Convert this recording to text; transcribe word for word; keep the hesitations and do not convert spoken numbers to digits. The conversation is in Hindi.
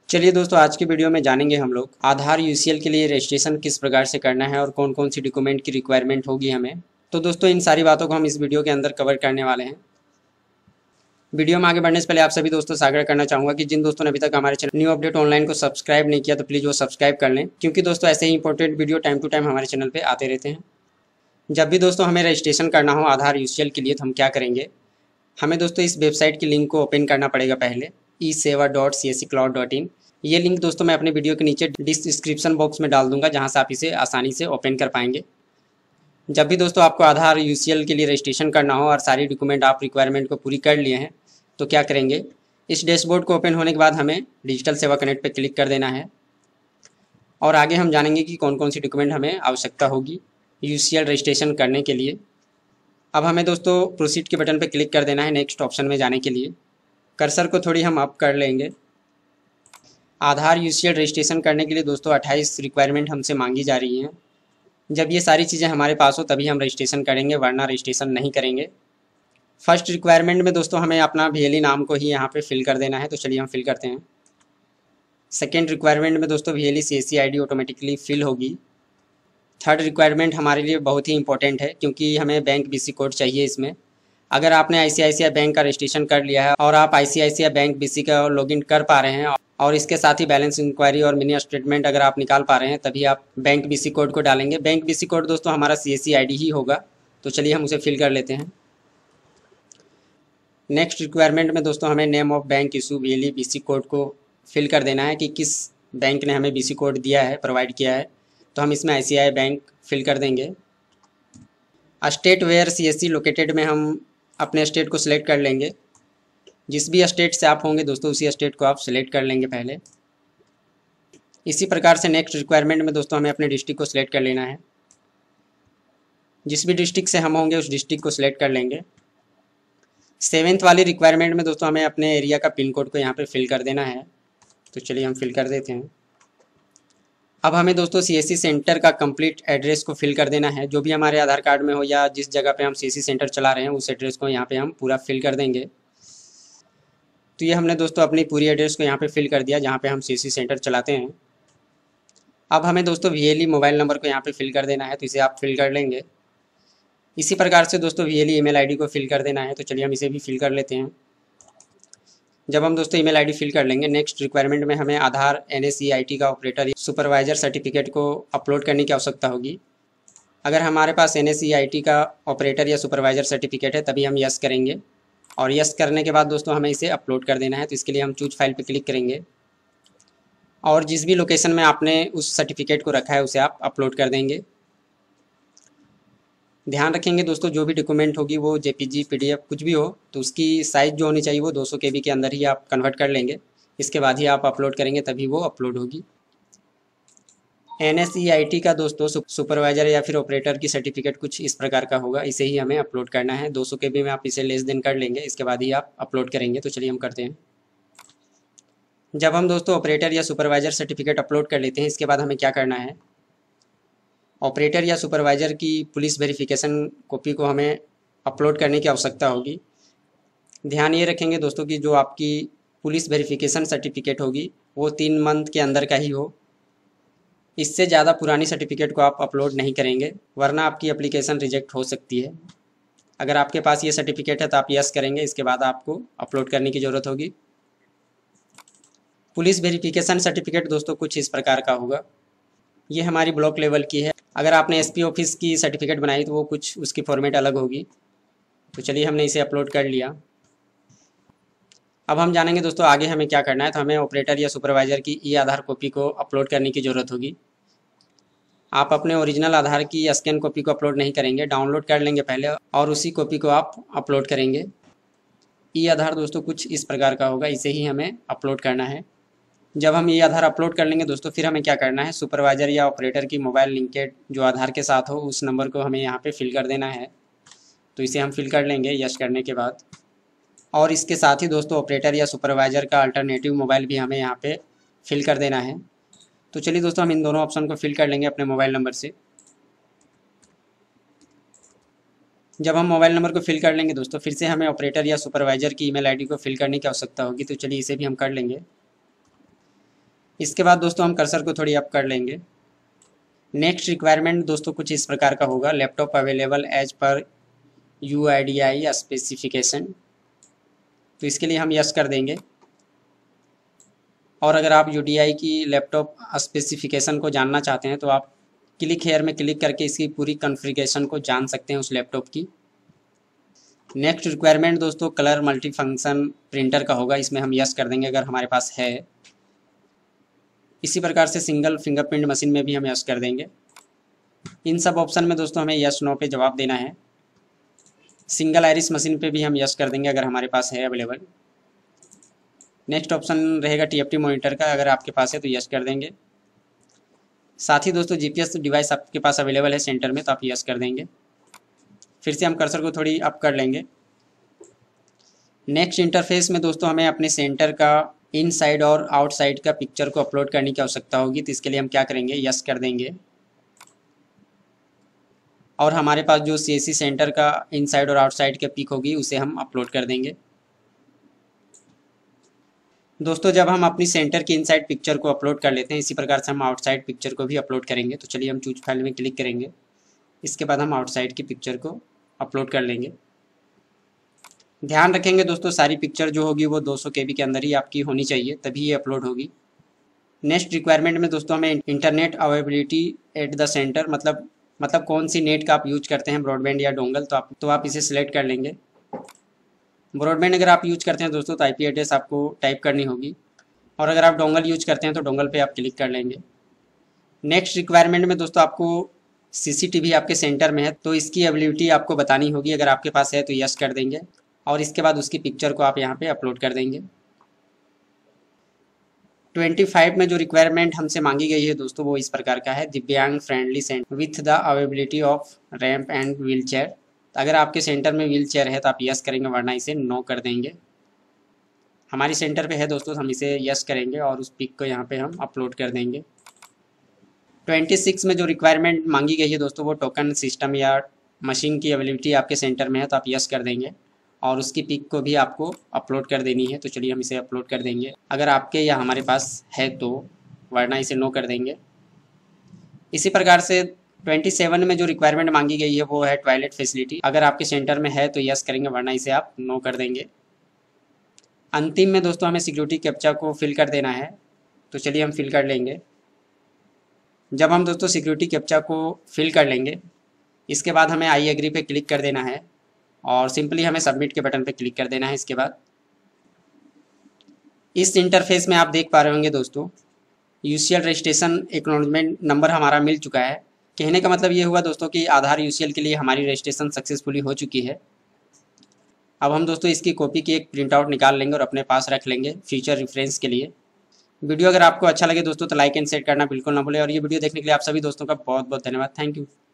चलिए दोस्तों, आज की वीडियो में जानेंगे हम लोग आधार यूसीएल के लिए रजिस्ट्रेशन किस प्रकार से करना है और कौन कौन सी डॉक्यूमेंट की रिक्वायरमेंट होगी हमें। तो दोस्तों, इन सारी बातों को हम इस वीडियो के अंदर कवर करने वाले हैं। वीडियो में आगे बढ़ने से पहले आप सभी दोस्तों से आग्रह करना चाहूँगा कि जिन दोस्तों ने अभी तक हमारे चैनल न्यू अपडेट ऑनलाइन को सब्सक्राइब नहीं किया तो प्लीज़ वो सब्सक्राइब कर लें, क्योंकि दोस्तों ऐसे ही important video time to time हमारे चैनल पर आते रहते हैं। जब भी दोस्तों हमें रजिस्ट्रेशन करना हो आधार यूसीएल के लिए तो हम क्या करेंगे, हमें दोस्तों इस वेबसाइट की लिंक को ओपन करना पड़ेगा पहले, e Seva dot C S C cloud dot in. ये लिंक दोस्तों मैं अपने वीडियो के नीचे डिस्क्रिप्शन बॉक्स में डाल दूंगा, जहां से आप इसे आसानी से ओपन कर पाएंगे। जब भी दोस्तों आपको आधार यूसीएल के लिए रजिस्ट्रेशन करना हो और सारी डॉक्यूमेंट आप रिक्वायरमेंट को पूरी कर लिए हैं तो क्या करेंगे, इस डैशबोर्ड को ओपन होने के बाद हमें डिजिटल सेवा कनेक्ट पर क्लिक कर देना है और आगे हम जानेंगे कि कौन कौन सी डॉक्यूमेंट हमें आवश्यकता होगी यूसीएल रजिस्ट्रेशन करने के लिए। अब हमें दोस्तों प्रोसीड के बटन पर क्लिक कर देना है नेक्स्ट ऑप्शन में जाने के लिए। कर्सर को थोड़ी हम अप कर लेंगे। आधार यूसीएल रजिस्ट्रेशन करने के लिए दोस्तों अट्ठाईस रिक्वायरमेंट हमसे मांगी जा रही हैं। जब ये सारी चीज़ें हमारे पास हो तभी हम रजिस्ट्रेशन करेंगे, वरना रजिस्ट्रेशन नहीं करेंगे। फर्स्ट रिक्वायरमेंट में दोस्तों हमें अपना वीएलई नाम को ही यहाँ पे फिल कर देना है, तो चलिए हम फिल करते हैं। सेकेंड रिक्वायरमेंट में दोस्तों VLE CSC ID automatically fill होगी। थर्ड रिक्वायरमेंट हमारे लिए बहुत ही इंपॉर्टेंट है, क्योंकि हमें बैंक बीसी कोड चाहिए इसमें। अगर आपने आईसीआईसीआई बैंक का रजिस्ट्रेशन कर लिया है और आप आईसीआईसीआई बैंक बीसी का लॉगिन कर पा रहे हैं और इसके साथ ही बैलेंस इंक्वायरी और मिनी स्टेटमेंट अगर आप निकाल पा रहे हैं, तभी आप बैंक बीसी कोड को डालेंगे। बैंक बीसी कोड दोस्तों हमारा सीएससी आईडी ही होगा, तो चलिए हम उसे फिल कर लेते हैं। नेक्स्ट रिक्वायरमेंट में दोस्तों हमें name of bank issue VLE BC code को फिल कर देना है कि किस बैंक ने हमें बीसी कोड दिया है, प्रोवाइड किया है। तो हम इसमें आईसीआईसीआई बैंक फिल कर देंगे। स्टेट वेयर सीएससी लोकेटेड में हम अपने स्टेट को सिलेक्ट कर लेंगे। जिस भी स्टेट से आप होंगे दोस्तों उसी स्टेट को आप सिलेक्ट कर लेंगे पहले। इसी प्रकार से नेक्स्ट रिक्वायरमेंट में दोस्तों हमें अपने डिस्ट्रिक्ट को सिलेक्ट कर लेना है। जिस भी डिस्ट्रिक्ट से हम होंगे उस डिस्ट्रिक्ट को सिलेक्ट कर लेंगे। सेवेंथ वाली रिक्वायरमेंट में दोस्तों हमें अपने एरिया का पिन कोड को यहाँ पे फिल कर देना है, तो चलिए हम फिल कर देते हैं। अब हमें दोस्तों सीएससी सेंटर का कंप्लीट एड्रेस को फिल कर देना है। जो भी हमारे आधार कार्ड में हो या जिस जगह पे हम सीएससी सेंटर चला रहे हैं उस एड्रेस को यहाँ पे हम पूरा फिल कर देंगे। तो ये हमने दोस्तों अपनी पूरी एड्रेस को यहाँ पे फिल कर दिया जहाँ पे हम सीएससी सेंटर चलाते हैं। अब हमें दोस्तों वीएलई मोबाइल नंबर को यहाँ पे फिल कर देना है, तो इसे आप फिल कर लेंगे। इसी प्रकार से दोस्तों वीएलई ईमेल आईडी को फिल कर देना है, तो चलिए हम इसे भी फिल कर लेते हैं। जब हम दोस्तों ईमेल आईडी फिल कर लेंगे, नेक्स्ट रिक्वायरमेंट में हमें आधार एनएसईआईटी का ऑपरेटर सुपरवाइजर सर्टिफिकेट को अपलोड करने की आवश्यकता होगी। अगर हमारे पास एनएसईआईटी का ऑपरेटर या सुपरवाइजर सर्टिफिकेट है तभी हम यस करेंगे, और यस करने के बाद दोस्तों हमें इसे अपलोड कर देना है। तो इसके लिए हम चूज फाइल पर क्लिक करेंगे और जिस भी लोकेशन में आपने उस सर्टिफिकेट को रखा है उसे आप अपलोड कर देंगे। ध्यान रखेंगे दोस्तों, जो भी डॉक्यूमेंट होगी वो जेपीजी पीडीएफ कुछ भी हो तो उसकी साइज़ जो होनी चाहिए वो दो सौ के बी के अंदर ही आप कन्वर्ट कर लेंगे। इसके बाद ही आप अपलोड करेंगे तभी वो अपलोड होगी। एनएसईआईटी का दोस्तों सुपरवाइजर या फिर ऑपरेटर की सर्टिफिकेट कुछ इस प्रकार का होगा, इसे ही हमें अपलोड करना है। दो सौ के बी में आप इसे लेस देन कर लेंगे, इसके बाद ही आप अपलोड करेंगे। तो चलिए हम करते हैं। जब हम दोस्तों ऑपरेटर या सुपरवाइजर सर्टिफिकेट अपलोड कर लेते हैं, इसके बाद हमें क्या करना है, ऑपरेटर या सुपरवाइज़र की पुलिस वेरिफिकेशन कॉपी को हमें अपलोड करने की आवश्यकता होगी। ध्यान ये रखेंगे दोस्तों कि जो आपकी पुलिस वेरिफिकेशन सर्टिफिकेट होगी वो तीन मंथ के अंदर का ही हो। इससे ज़्यादा पुरानी सर्टिफिकेट को आप अपलोड नहीं करेंगे, वरना आपकी एप्लीकेशन रिजेक्ट हो सकती है। अगर आपके पास ये सर्टिफिकेट है तो आप यस करेंगे, इसके बाद आपको अपलोड करने की ज़रूरत होगी। पुलिस वेरिफिकेशन सर्टिफिकेट दोस्तों कुछ इस प्रकार का होगा। ये हमारी ब्लॉक लेवल की है। अगर आपने एसपी ऑफिस की सर्टिफिकेट बनाई तो वो कुछ उसकी फॉर्मेट अलग होगी। तो चलिए हमने इसे अपलोड कर लिया। अब हम जानेंगे दोस्तों आगे हमें क्या करना है। तो हमें ऑपरेटर या सुपरवाइज़र की ई आधार कॉपी को अपलोड करने की ज़रूरत होगी। आप अपने ओरिजिनल आधार की स्कैन कॉपी को अपलोड नहीं करेंगे, डाउनलोड कर लेंगे पहले और उसी कॉपी को आप अपलोड करेंगे। ई आधार दोस्तों कुछ इस प्रकार का होगा, इसे ही हमें अपलोड करना है। जब हम ये आधार अपलोड कर लेंगे दोस्तों, फिर हमें क्या करना है, सुपरवाइज़र या ऑपरेटर की मोबाइल लिंकेड जो आधार के साथ हो उस नंबर को हमें यहाँ पे फिल कर देना है। तो इसे हम फिल कर लेंगे यस करने के बाद। और इसके साथ ही दोस्तों ऑपरेटर या सुपरवाइज़र का अल्टरनेटिव मोबाइल भी हमें यहाँ पे फिल कर देना है। तो चलिए दोस्तों हम इन दोनों ऑप्शन को फिल कर लेंगे अपने मोबाइल नंबर से। जब हम मोबाइल नंबर को फिल कर लेंगे दोस्तों, फिर से हमें ऑपरेटर या सुपरवाइज़र की ईमेल आईडी को फिल करने की आवश्यकता होगी। तो चलिए इसे भी हम कर लेंगे। इसके बाद दोस्तों हम कर्सर को थोड़ी अप कर लेंगे। नेक्स्ट रिक्वायरमेंट दोस्तों कुछ इस प्रकार का होगा, laptop available as per U I D I specification, तो इसके लिए हम यस कर देंगे। और अगर आप यू डी आई की लैपटॉप स्पेसिफिकेशन को जानना चाहते हैं तो आप क्लिक हेयर में क्लिक करके इसकी पूरी कॉन्फ़िगरेशन को जान सकते हैं उस लैपटॉप की। नेक्स्ट रिक्वायरमेंट दोस्तों कलर मल्टी फंक्शन प्रिंटर का होगा, इसमें हम यस कर देंगे अगर हमारे पास है। इसी प्रकार से सिंगल फिंगरप्रिंट मशीन में भी हम यस कर देंगे। इन सब ऑप्शन में दोस्तों हमें यस नो पे जवाब देना है। सिंगल आइरिस मशीन पे भी हम यस कर देंगे अगर हमारे पास है अवेलेबल। नेक्स्ट ऑप्शन रहेगा टी एफ टी मॉनिटर का, अगर आपके पास है तो यस कर देंगे। साथ ही दोस्तों जी पी एस डिवाइस आपके पास अवेलेबल है सेंटर में तो आप यस कर देंगे। फिर से हम कर्सर को थोड़ी अप कर लेंगे। नेक्स्ट इंटरफेस में दोस्तों हमें अपने सेंटर का इनसाइड और आउटसाइड का पिक्चर को अपलोड करने की आवश्यकता होगी, तो इसके लिए हम क्या करेंगे, यस कर देंगे। और हमारे पास जो सी एस सी सेंटर का इनसाइड और आउटसाइड का पिक होगी उसे हम अपलोड कर देंगे। दोस्तों जब हम अपनी सेंटर की इनसाइड पिक्चर को अपलोड कर लेते हैं, इसी प्रकार से हम आउटसाइड पिक्चर को भी अपलोड करेंगे। तो चलिए हम चूज फाइल में क्लिक करेंगे, इसके बाद हम आउटसाइड की पिक्चर को अपलोड कर लेंगे। ध्यान रखेंगे दोस्तों सारी पिक्चर जो होगी वो दो सौ के बी के अंदर ही आपकी होनी चाहिए, तभी ये अपलोड होगी। नेक्स्ट रिक्वायरमेंट में दोस्तों हमें internet availability at the centre, मतलब मतलब कौन सी नेट का आप यूज करते हैं, ब्रॉडबैंड या डोंगल, तो आप तो आप इसे सिलेक्ट कर लेंगे। ब्रॉडबैंड अगर आप यूज करते हैं दोस्तों तो आई पी एड्रेस आपको टाइप करनी होगी, और अगर आप डोंगल यूज करते हैं तो डोंगल पे आप क्लिक कर लेंगे। नेक्स्ट रिक्वायरमेंट में दोस्तों आपको सी सी टी वी आपके सेंटर में है तो इसकी अवेलेबिलिटी आपको बतानी होगी, अगर आपके पास है तो यस कर देंगे और इसके बाद उसकी पिक्चर को आप यहाँ पे अपलोड कर देंगे। पच्चीस में जो रिक्वायरमेंट हमसे मांगी गई है दोस्तों वो इस प्रकार का है, दिव्यांग friendly centre with the availability of ramp and wheelchair. अगर आपके सेंटर में व्हील चेयर है तो आप यस करेंगे, वरना इसे नो कर देंगे। हमारी सेंटर पे है दोस्तों, हम इसे यस करेंगे और उस पिक को यहाँ पे हम अपलोड कर देंगे। छब्बीस में जो रिक्वायरमेंट मांगी गई है दोस्तों वो टोकन सिस्टम या मशीन की अवेलेबिलिटी आपके सेंटर में है तो आप यस कर देंगे और उसकी पिक को भी आपको अपलोड कर देनी है। तो चलिए हम इसे अपलोड कर देंगे अगर आपके या हमारे पास है तो, वरना इसे नो कर देंगे। इसी प्रकार से सत्ताईस में जो रिक्वायरमेंट मांगी गई है वो है टॉयलेट फैसिलिटी। अगर आपके सेंटर में है तो यस करेंगे, वरना इसे आप नो कर देंगे। अंतिम में दोस्तों हमें सिक्योरिटी कैप्चा को फिल कर देना है, तो चलिए हम फिल कर लेंगे। जब हम दोस्तों सिक्योरिटी कैप्चा को फिल कर लेंगे, इसके बाद हमें आई एग्री पे क्लिक कर देना है और सिंपली हमें सबमिट के बटन पे क्लिक कर देना है। इसके बाद इस इंटरफेस में आप देख पा रहे होंगे दोस्तों U C L registration acknowledgement number हमारा मिल चुका है। कहने का मतलब ये हुआ दोस्तों कि आधार यू सी एल के लिए हमारी रजिस्ट्रेशन सक्सेसफुली हो चुकी है। अब हम दोस्तों इसकी कॉपी की एक प्रिंट आउट निकाल लेंगे और अपने पास रख लेंगे फ्यूचर रेफरेंस के लिए। वीडियो अगर आपको अच्छा लगे दोस्तों तो लाइक एंड शेयर करना बिल्कुल ना भूलें, और ये वीडियो देखने के लिए आप सभी दोस्तों का बहुत बहुत धन्यवाद। Thank you.